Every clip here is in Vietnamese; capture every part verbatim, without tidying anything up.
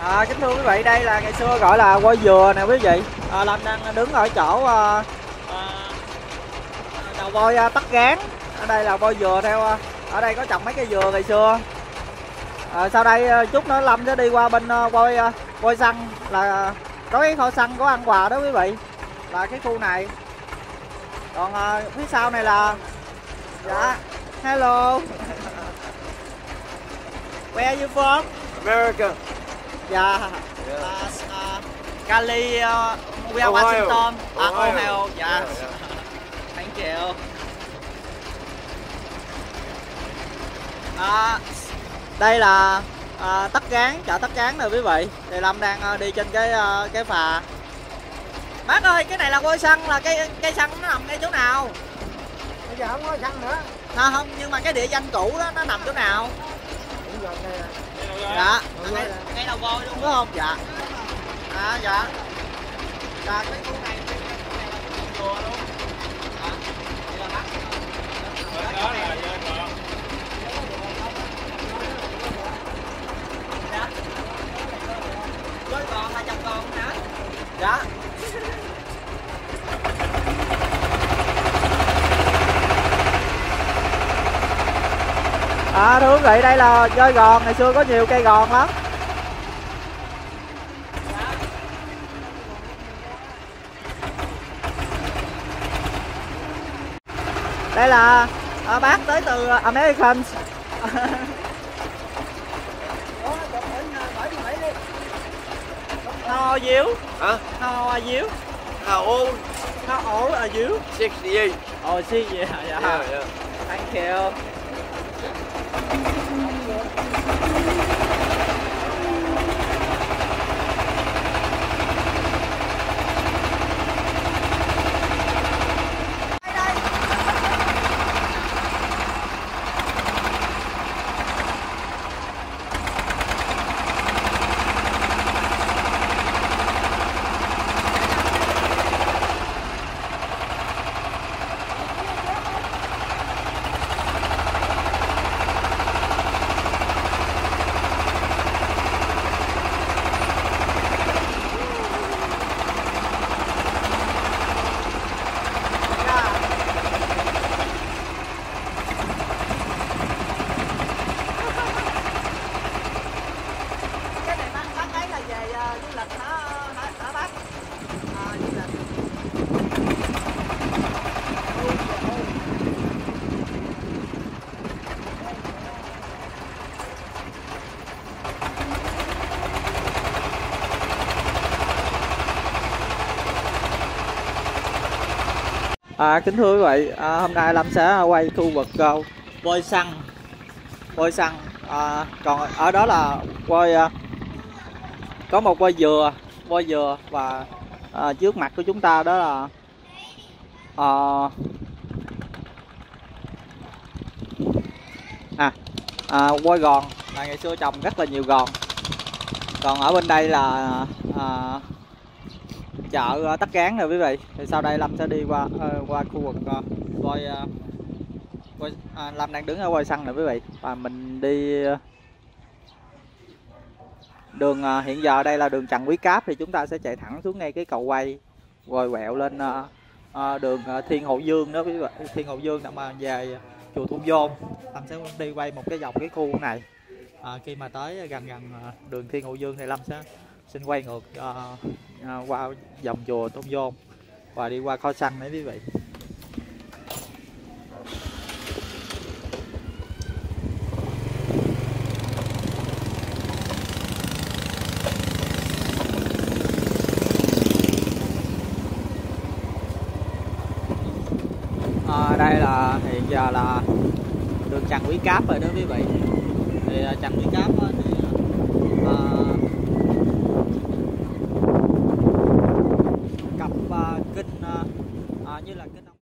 À, kính thưa quý vị, đây là ngày xưa gọi là voi dừa nè quý vị. À, Lâm đang đứng ở chỗ à, à, đầu voi à, Tắc Gán. Ở đây là voi dừa theo à, ở đây có trồng mấy cây dừa ngày xưa. À, sau đây à, chút nữa Lâm sẽ đi qua bên à, voi à, voi săn, là có cái kho săn có ăn quà đó quý vị, là cái khu này. Còn à, phía sau này là dạ hello. Where are you from? America. Yeah. Yeah. Uh, uh, Cali, uh, we are Ohio. Washington. Uh, Ohio. Ohio. Yes. Yeah, yeah. Thank you. À, đây là à, Tắc Gán, chợ Tắc Gán nè quý vị. Thì Lâm đang à, đi trên cái à, cái phà. Bác ơi, cái này là voi săn, là cây cây săn nó nằm ngay chỗ nào? Bây giờ không có săn nữa. À, không, nhưng mà cái địa danh cũ đó nó nằm chỗ nào? Cũng gần đây à. Dạ, ngay, ngay đầu voi luôn đúng không? Dạ. À, dạ. Là cái khu này chùa luôn. Hả? Vậy là bắt. Đó là dơi còn. Dạ. Dơi còn là chồng còn hả? Dạ. À, thưa quý vị, đây là dơi gòn, ngày xưa có nhiều cây gòn lắm. Đây là à, bác tới từ American. How are you? Huh? How are you? How old? How old are you? sixty-eight. Oh, see, yeah, yeah. Yeah, yeah. Thank you. À, kính thưa quý vị, à, hôm nay Lâm sẽ quay khu vực uh, voi săn, voi săn. À, còn ở đó là voi, uh, có một voi dừa, voi dừa và uh, trước mặt của chúng ta đó là uh, à, à, voi gòn, là ngày xưa trồng rất là nhiều gòn. Còn ở bên đây là uh, chợ Tắc Gán rồi quý vị. Thì sau đây Lâm sẽ đi qua uh, qua khu vực uh, voi, uh, voi à, Lâm đang đứng ở voi săn rồi quý vị, và mình đi uh, đường uh, hiện giờ đây là đường Trần Quý Cáp, thì chúng ta sẽ chạy thẳng xuống ngay cái cầu quay rồi quẹo lên uh, uh, đường uh, Thiên Hậu Dương đó quý vị. Thiên Hậu Dương nằm uh, về chùa Thu Vôn. Lâm sẽ đi quay một cái vòng cái khu này. À, khi mà tới gần gần uh, đường Thiên Hậu Dương thì Lâm sẽ xin quay ngược uh, uh, qua vòng chùa Tôn Vôn và đi qua kho săn đấy quý vị. À, đây là hiện giờ là đường Trần Quý Cáp rồi đó quý vị. Thì uh, Trần Quý Cáp uh, thì uh, cặp uh, kinh uh, uh, như là kinh ông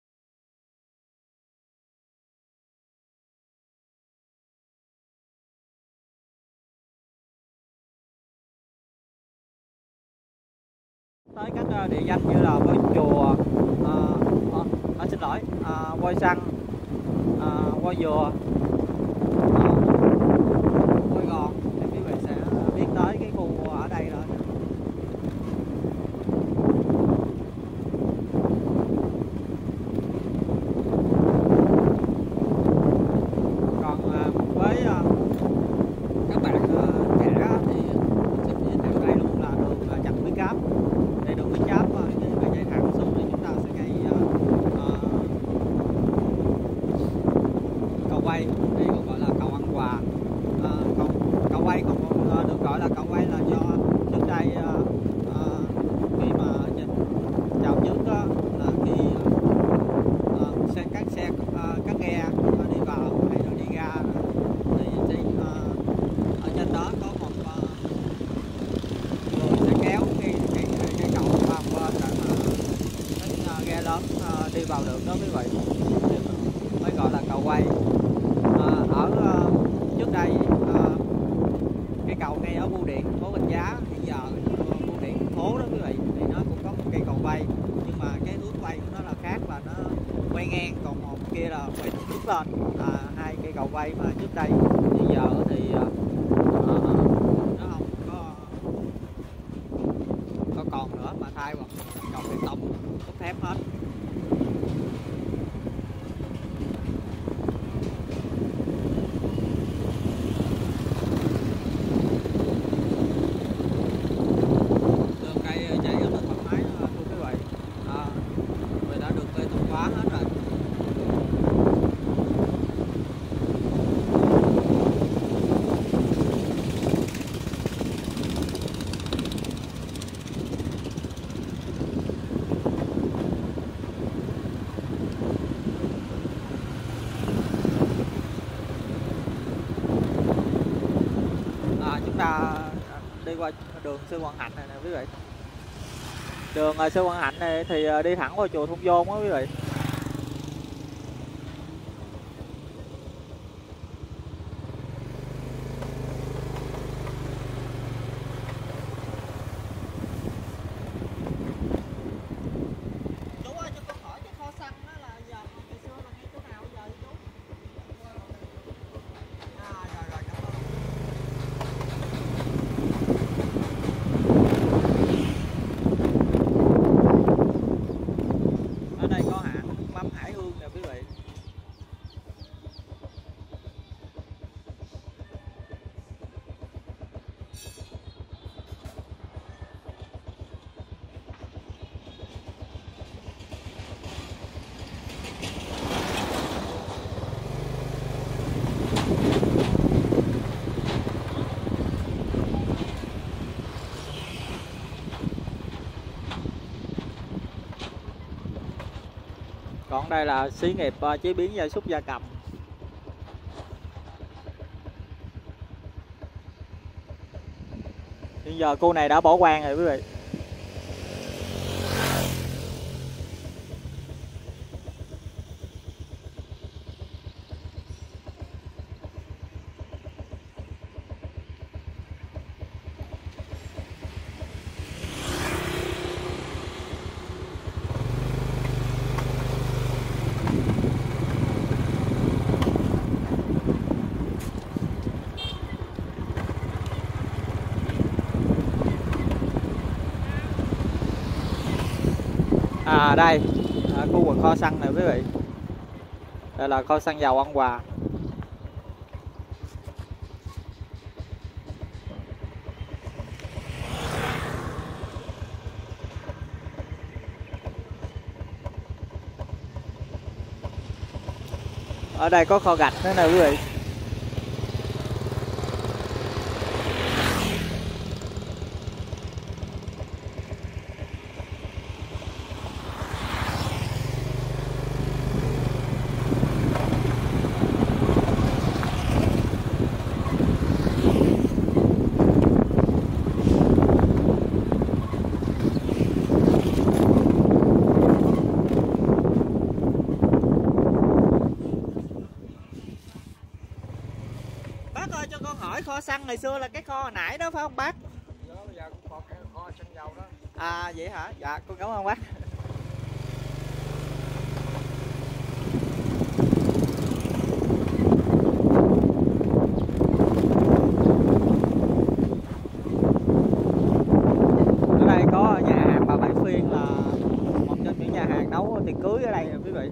tới các uh, địa danh như là với chùa uh, uh, uh, xin lỗi uh, voi săn, uh, voi dừa, uh, voi gòn, thì quý vị sẽ biết tới cái khu ở đây vào được đó quý vị, mới gọi là cầu quay. À, ở uh, trước đây uh, cái cầu ngay ở bưu điện phố Bình Giá, hiện giờ bưu điện phố đó quý vị, thì nó cũng có một cây cầu quay, nhưng mà cái hướng quay của nó là khác, là nó quay ngang, còn một kia là quay hướng lên. À, hai cây cầu quay mà trước đây hiện giờ thì uh, nó không có có còn nữa, mà thay bằng cầu bê tông cốt thép hết. Đường cây chạy rất là thoải mái thưa quý vị, à, người đã được bê tông hóa hết rồi. Chúng ta đi qua đường Sư Quảng Hạnh này nè quý vị. Đường Sư Quảng Hạnh này thì đi thẳng qua chùa Thung Vôn đó quý vị. Chú ơi, cho con hỏi cái kho xăng đó là giờ ngày xưa là ngay chỗ nào bây giờ chú? À, rồi rồi, cảm ơn. Ở đây có hãng mắm Hải Hương nè quý vị. Còn đây là xí nghiệp uh, chế biến gia súc gia cầm. Hiện giờ khu này đã bỏ hoang rồi quý vị. À đây, à, khu vực kho xăng này quý vị. Đây là kho xăng dầu An Hòa. Ở đây có kho gạch nữa nè quý vị. Cho con hỏi, kho xăng ngày xưa là cái kho hồi nãy đó phải không bác? Đó, bây giờ cũng còn cái kho xăng dầu đó. À vậy hả? Dạ con cảm ơn bác. Ở đây có nhà hàng Bà Bảy Phiên, là một trong những nhà hàng nấu tiệc cưới ở đây nè quý vị.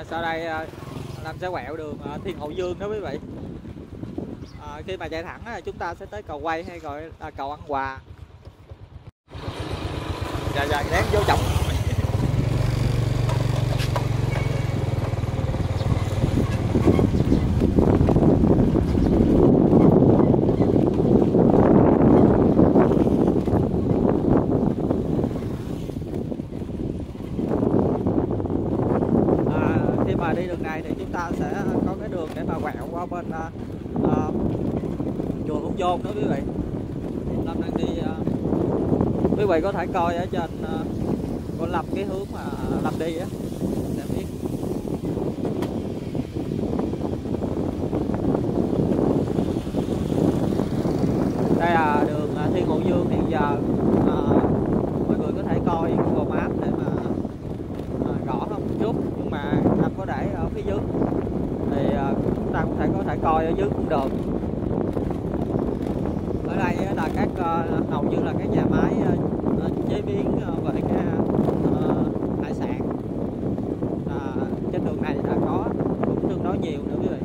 sau đây à, Lâm sẽ quẹo đường à, Thiên Hậu Dương đó quý vị. À, khi mà chạy thẳng à, chúng ta sẽ tới cầu quay hay gọi là cầu Ăn Hòa. Dạ dạ đáng vô trọng. Đi đường này thì chúng ta sẽ có cái đường để mà quẹo qua bên uh, uh, chùa Hương Dôn đó quý vị. Lâm đang đi, uh, quý vị có thể coi ở trên uh, của Lâm cái hướng mà Lâm đi á để biết. Đây là đường uh, Thiên Hậu Dương hiện giờ. Uh, mọi người có thể coi Google Maps để mà uh, gõ không một chút, nhưng mà Lâm có để ở phía dưới thì uh, chúng ta cũng thể có thể coi ở dưới cũng được. Ở đây là các uh, hầu như là các nhà máy uh, chế biến uh, về cái uh, hải sản. Uh, trên đường này đã có cũng tương đối nhiều nữa quý vị.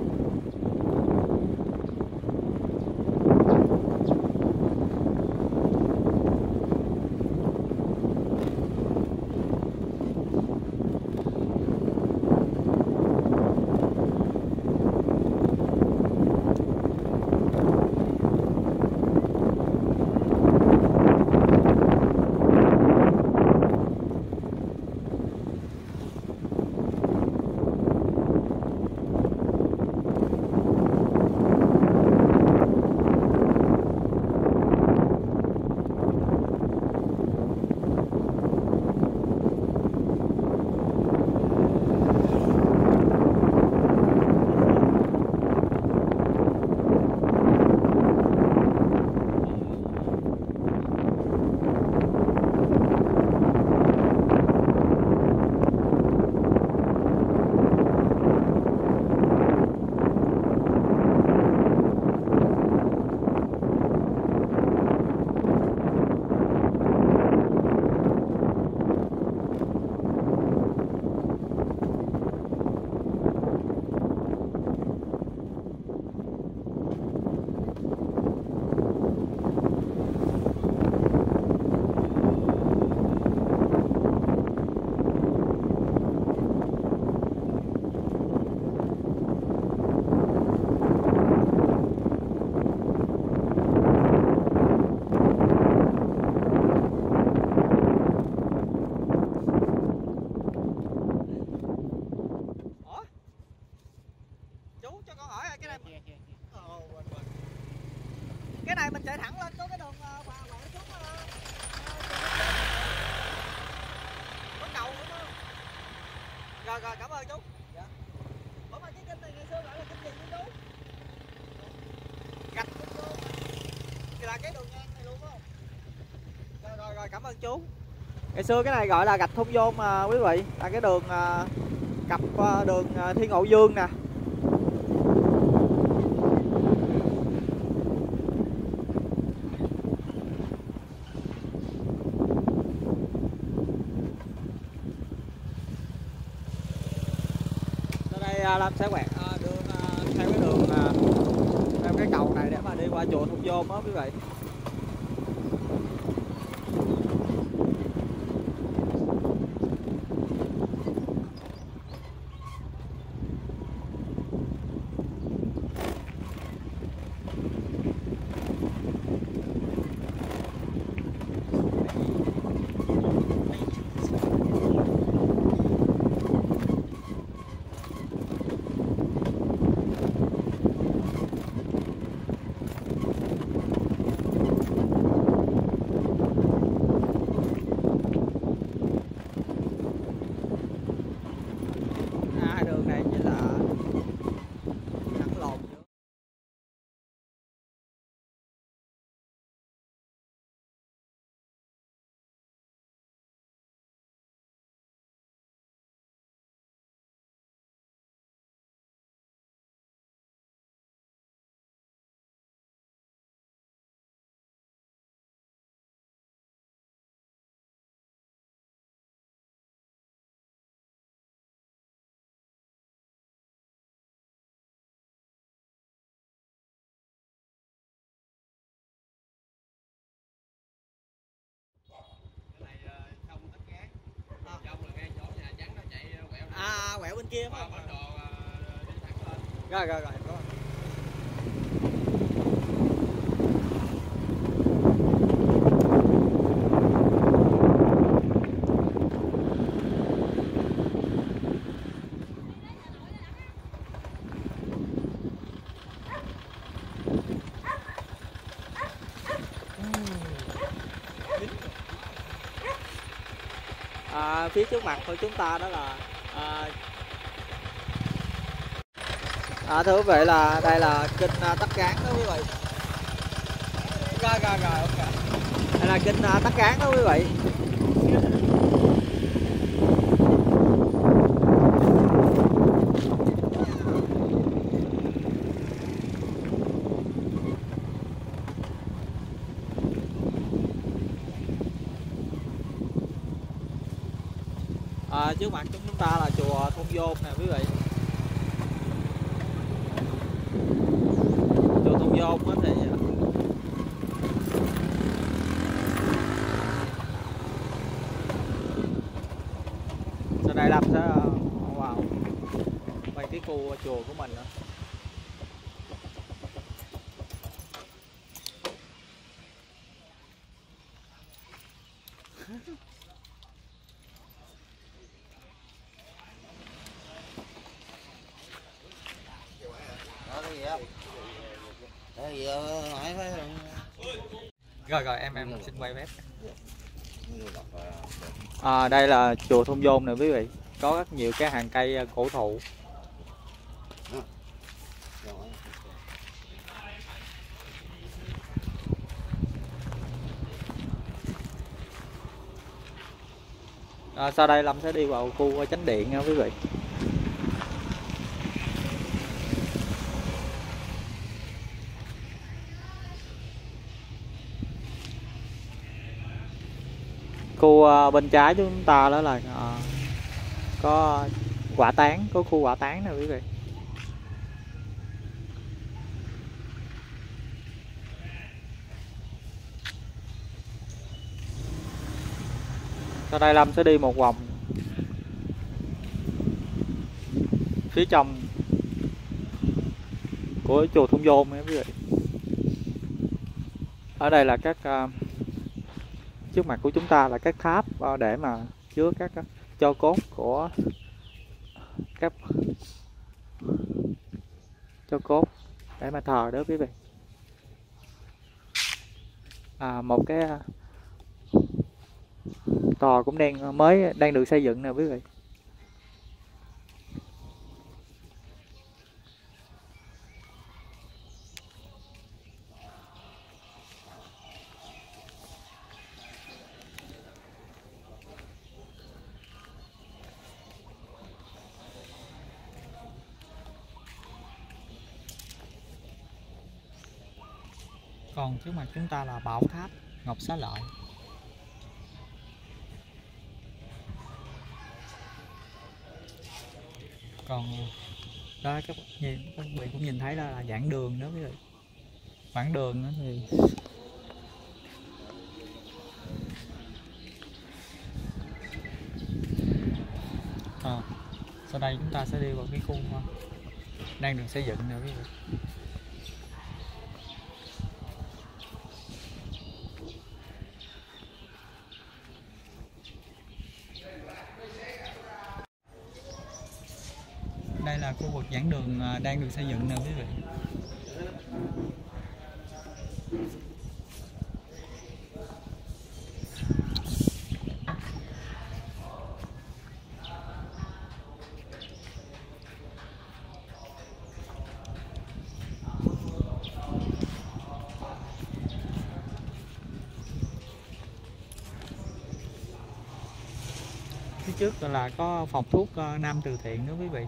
Cái này mình chạy thẳng lên có cái đường và quẹo xuống có cầu nữa không? Rồi rồi cảm ơn chú. Dạ. Ủa mà cái kênh này ngày xưa gọi là kênh gì chú? Gạch Thông Dôn. Thì là cái đường ngang này luôn không? Rồi rồi rồi cảm ơn chú. Ngày xưa cái này gọi là gạch Thông Dôn mà quý vị, là cái đường uh, cặp uh, đường uh, Thiên Hậu Dương nè. Lâm sẽ quẹt uh, đường uh, theo cái đường uh, theo cái cầu này để mà đi qua chùa Thông Dôn đó quý vị. quẹo bên kia mà. Rồi rồi rồi. Có. À, phía trước mặt của chúng ta đó là à, à, thưa quý vị là đây là kênh uh, Tắc Cán đó quý vị. Rồi rồi rồi ok. Đây là kênh uh, Tắc Cán đó quý vị. À, trước mặt chúng ta là chùa Thôn Vôn nè quý vị. Chùa Thôn Vôn á thì sau đây Lâm sẽ vào quay cái khu chùa của mình nữa. Rồi rồi em em xin quay bếp. À, đây là chùa Thôn Vôn nè quý vị, có rất nhiều cái hàng cây cổ thụ. À, sau đây Lâm sẽ đi vào khu chánh điện nha quý vị. Khu bên trái chúng ta đó là à, có quả tán, có khu quả tán nè quý vị. Sau đây Lâm sẽ đi một vòng phía trong của chùa Thôn Vôn nha quý vị. Ở đây là các uh, trước mặt của chúng ta là các tháp để mà chứa các tro cốt của các tro cốt để mà thờ đó quý vị. À, một cái tòa cũng đang mới đang được xây dựng nè quý vị. Còn trước mặt chúng ta là bảo tháp Ngọc Xá Lợi. Còn đó các bạn cũng nhìn thấy đó là giảng đường đó quý vị. Quãng đường đó thì à, sau đây chúng ta sẽ đi vào cái khu đang được xây dựng nè quý vị. Đây là khu vực giảng đường đang được xây dựng nè quý vị. Phía trước là có phòng thuốc Nam Từ Thiện đó quý vị.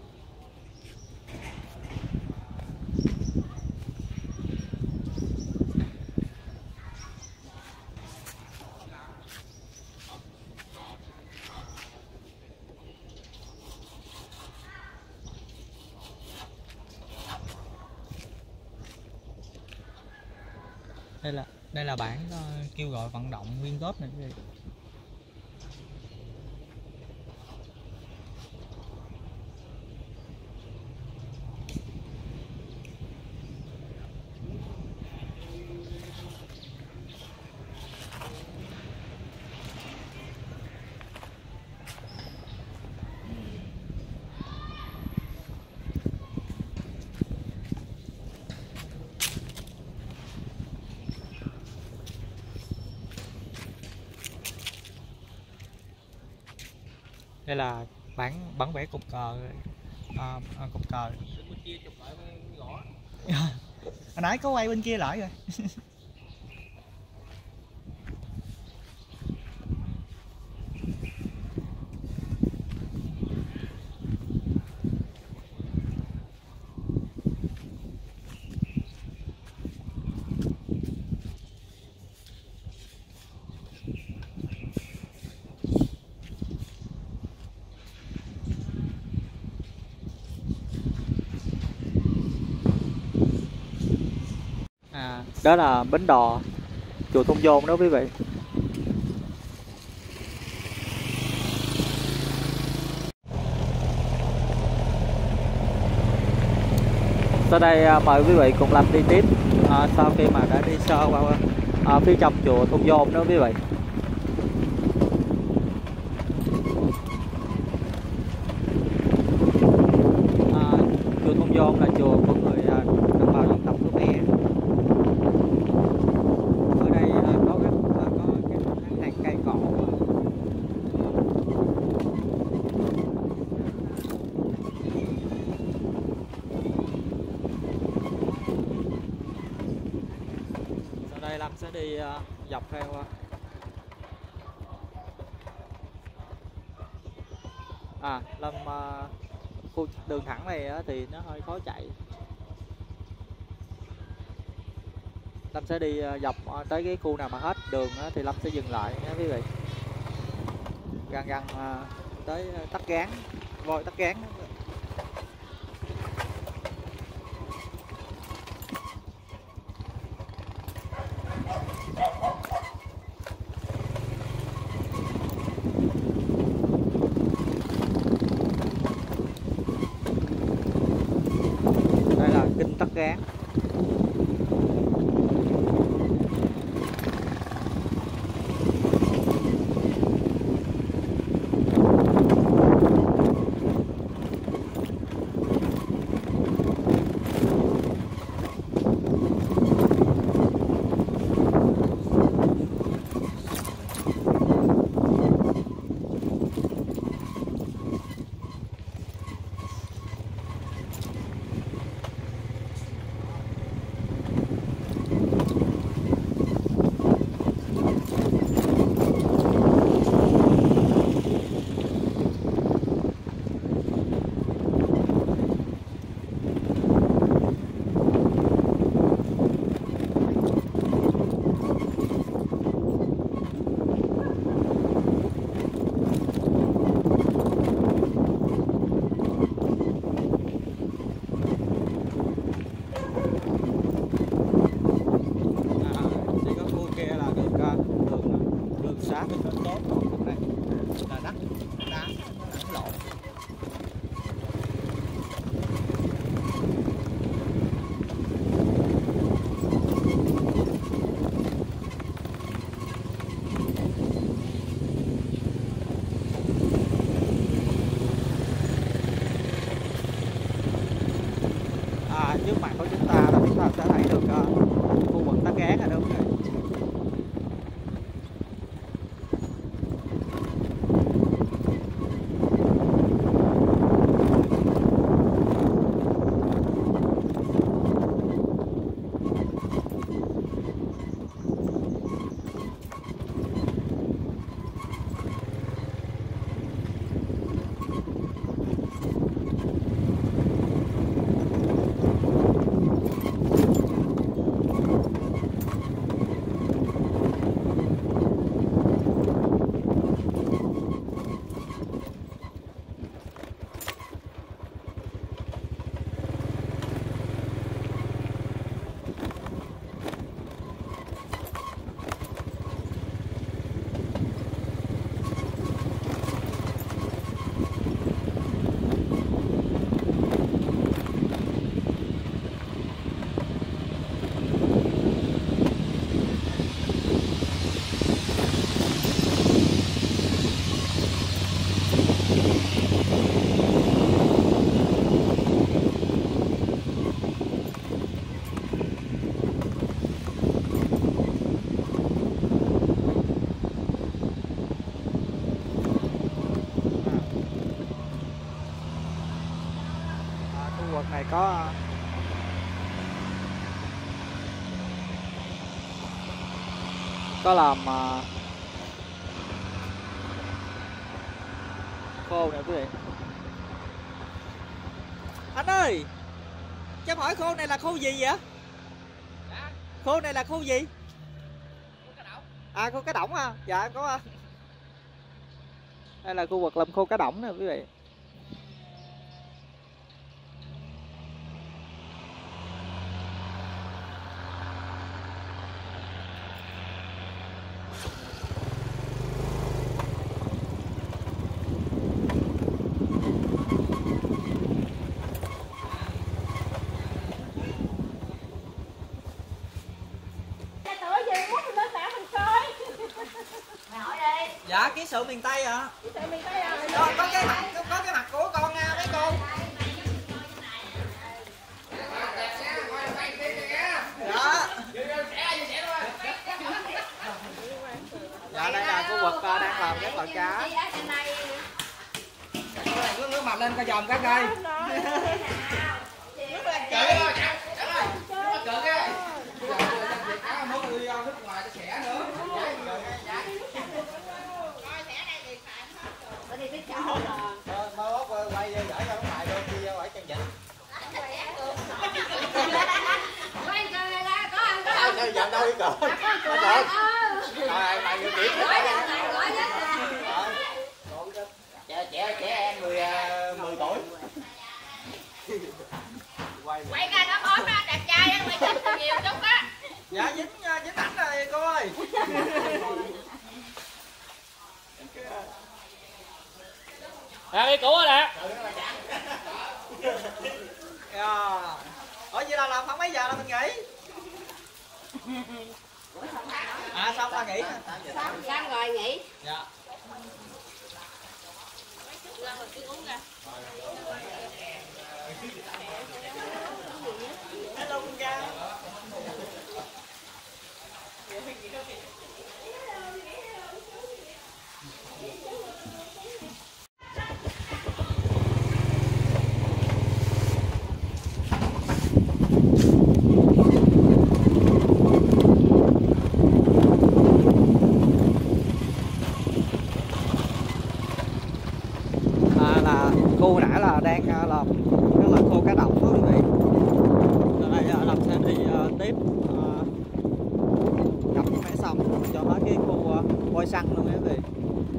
Đây là đây là bảng uh, kêu gọi vận động quyên góp này quý vị. Đây là bản bản vẽ cột cờ, à, à, cột cờ. Bên kia chụp lại gõ. Hồi nãy có quay bên kia lại rồi. À, đó là bến đò chùa Thôn Dôn đó quý vị. Sau đây mời quý vị cùng Lâm đi tiếp, à, sau khi mà đã đi sơ qua à, phía trong chùa Thôn Dôn đó quý vị. À, chùa Thôn Dôn là chùa của người à, đồng bào dân tộc Khmer. Ở đây à, có cái à, có cái hàng cây cổ. Sau đây Lâm sẽ đi uh, dọc theo uh, à Lâm uh, khu đường thẳng này uh, thì nó hơi khó chạy. Lâm sẽ đi uh, dọc uh, tới cái khu nào mà hết đường uh, thì Lâm sẽ dừng lại nha quý vị. Gần gần uh, tới uh, Tắc Gán, voi Tắc Gán đó. Đây là kinh Tắc Gán. Trước mặt của chúng ta là chúng ta sẽ thấy được uh, khu vực Tắc Gán rồi đúng rồi. có làm uh, khô nè quý vị. Anh ơi, cho em hỏi khô này là khô gì vậy? Dạ. Khô này là khô gì? Khô cá đỏng. À, khô cá đỏng à? Dạ em có. Đây là khu vực làm khô cá đỏng nè quý vị. Dạ, ký sự miền Tây ạ. Ký sự miền Tây à? Có, có cái mặt có, có cái mặt của con nha mấy cô. Dạ. Dạ, đây là khu vực đang làm các loại cá. Ngước ngước mặt lên coi dòm cá coi. Nước lên chị. Cỡ cái. Cá muốn đi ra nước ngoài cho xẻ nữa. Mai mốt quay gửi ra nước ngoài luôn, đi ra ngoài chân vịnh. Quay camera có không? Có không? Sao dặm đâu đi cỡ. Có được. Rồi mày vừa kiểm Gọi hết, gọi hết. Trẻ trẻ trẻ em mười mười tuổi. Quay ra nó ốm ra đẹp trai á, quay chụp nhiều chút á. Dạ dính dính ảnh rồi cô ơi. À, đi cũ rồi nè. Ở vậy là làm khoảng mấy giờ là mình nghỉ? À xong là nghỉ. Xong, xong rồi nghỉ. Dạ. Hello con Trang. Khu nãy là đang làm cái là khô cá đỏng đó quý vị. Ở đây làm sẽ đi uh, tiếp uh, cặp máy xong cho nó cái khu uh, bôi xăng luôn quý vị.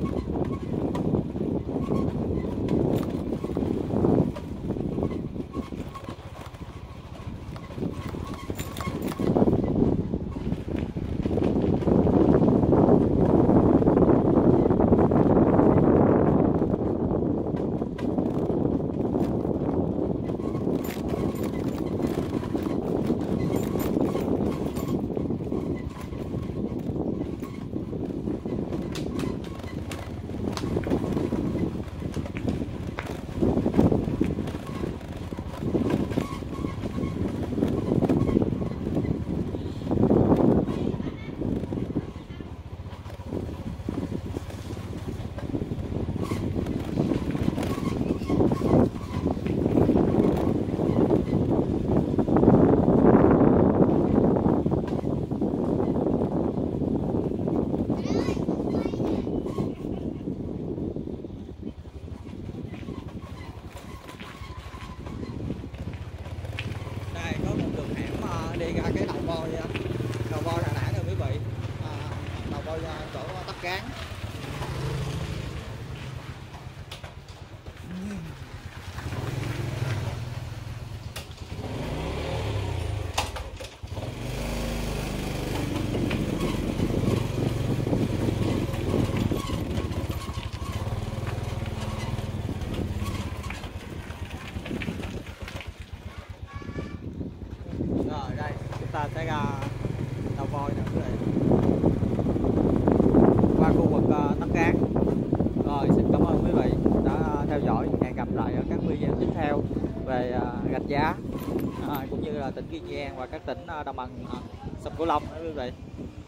Đi ra cái đầu voi đầu voi Đà Nẵng rồi quý vị, à, đầu voi chỗ Tắc Cán. Rồi đây chúng ta sẽ ra đầu voi nè quý vị, qua khu vực uh, Tắc Cán. Rồi xin cảm ơn quý vị đã theo dõi, hẹn gặp lại ở các video tiếp theo về uh, Rạch Giá, uh, cũng như là tỉnh Kiên Giang và các tỉnh uh, đồng bằng uh, sông Cửu Long đó quý vị.